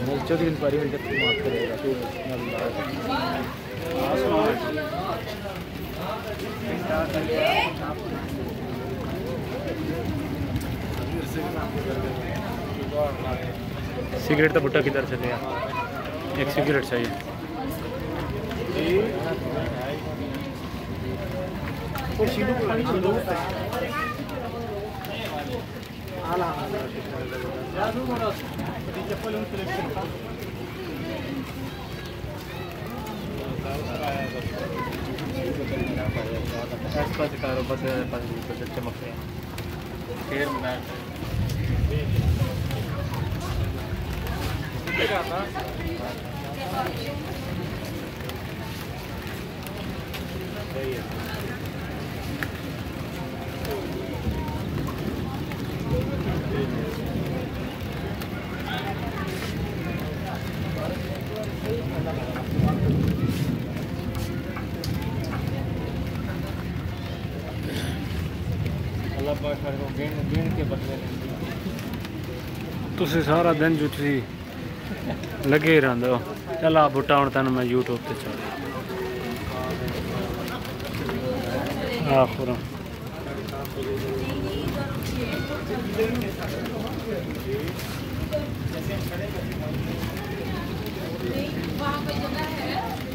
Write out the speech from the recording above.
चौथी दिन पारी में जब माफ करेगा तो सिगरेट का बुट्टा किधर से लिया? एक सिगरेट चाहिए। चमक रहे तुसी सारा दिन जो तुसी लगे रहंदे हो। चल आ बुट्टा हुण तैनूं मैं यूट्यूब ते चल आखिर वहाँ पे जगह है।